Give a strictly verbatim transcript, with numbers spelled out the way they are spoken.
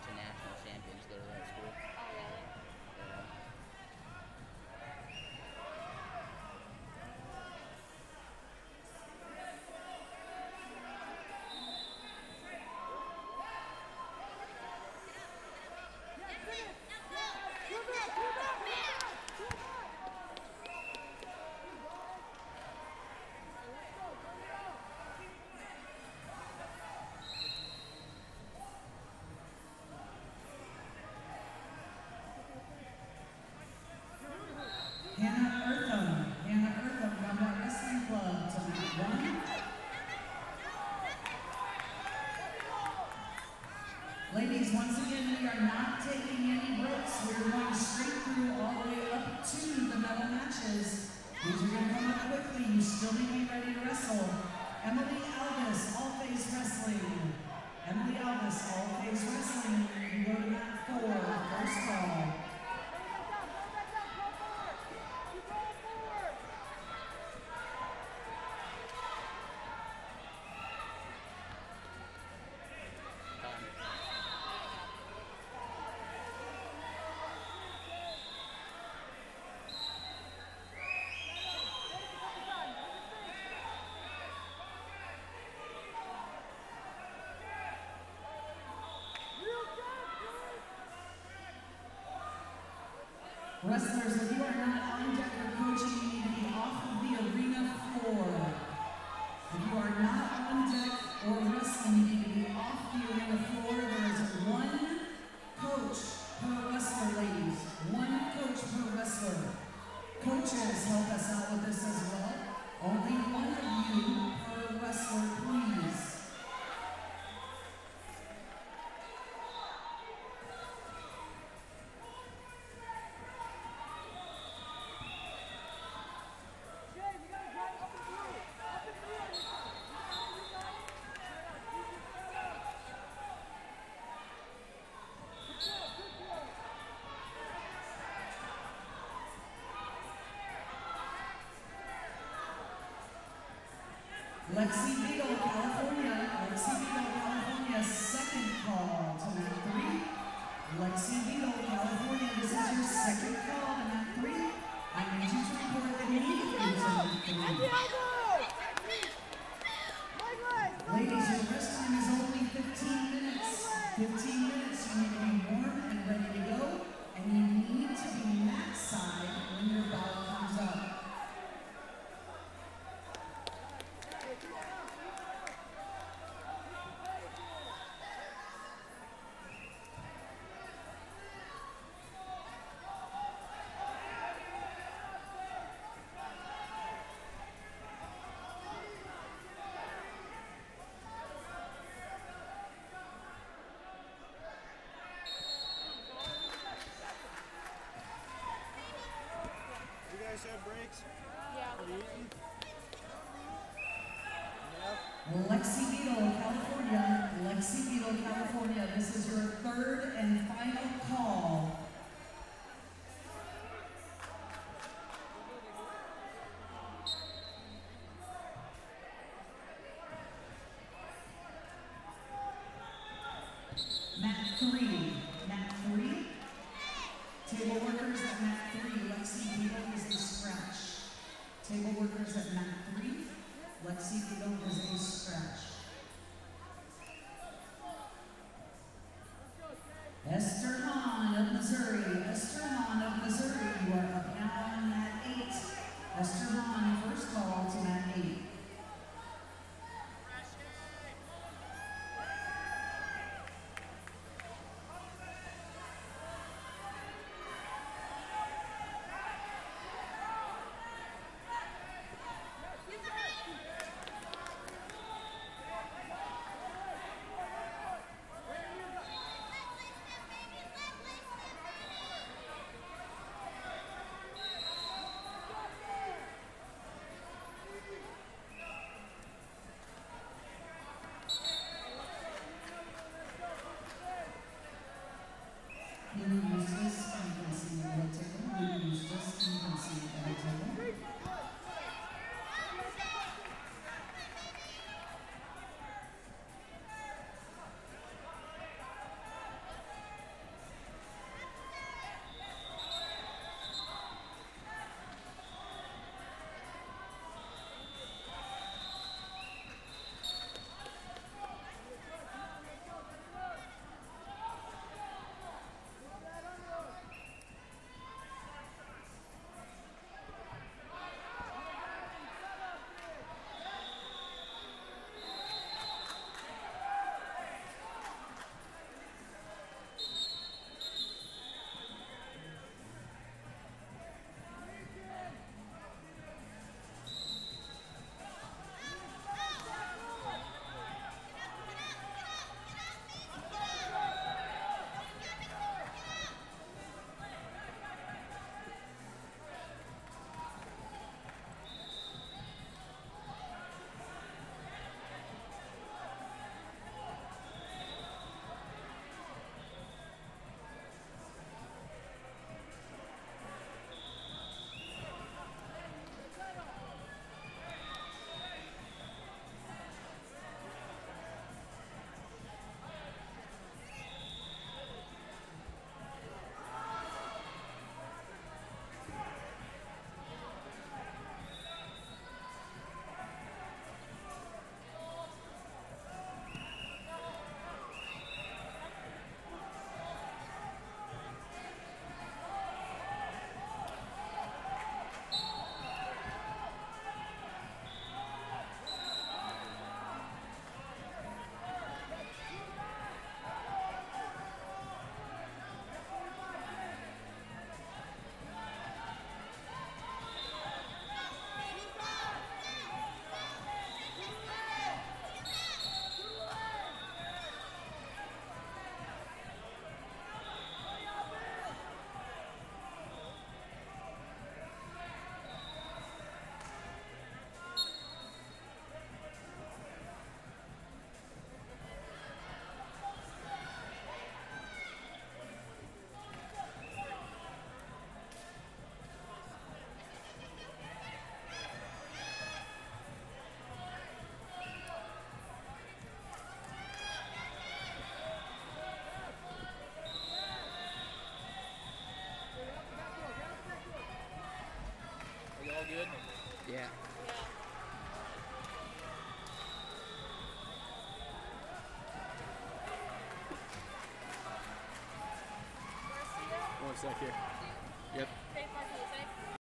international champions go to that school. Oh, really? Yeah. Hannah Eartham, Hannah Eartham, Combat Wrestling Club to mat one. Ladies, once again, we are not taking any breaks. We're going straight through all the way up to the medal matches. These are going to come up quickly. You still need to be ready to wrestle. Emily Alvis, All Face Wrestling. Emily Alvis, All Face Wrestling. You go to mat four, first call. Wrestlers, if you are not on deck for coaching, you need to be off of the arena floor. If you are not on deck or wrestling, you need to be off the arena floor. There is one coach per wrestler, ladies. One coach per wrestler. Coaches help us out with this as well. Only one of you per wrestler, please. Lexi Beetle, California. Lexi Beetle, California, second call to mat three. Lexi Beetle, California, this is your second call to mat three. I need you to report immediately to mat three. Ladies, your rest time is only fifteen minutes. fifteen minutes, you need to be warm and ready to go, and you need to be mat side when your ball comes up. Have breaks? Yeah. What are you eating? Lexi Beetle, California. Lexi Beetle, California. This is your third and final call. Mat three. Mat three. Table workers at mat three. Lexi Beetle is a scratch. Table workers at mat three. Lexi Beetle is a scratch. Esther Hahn of Missouri. Esther Hahn of Missouri. You are up now on mat eight. Esther Hahn, first call to mat eight. Yeah. Yeah. One sec here. Yep. Faith Mark,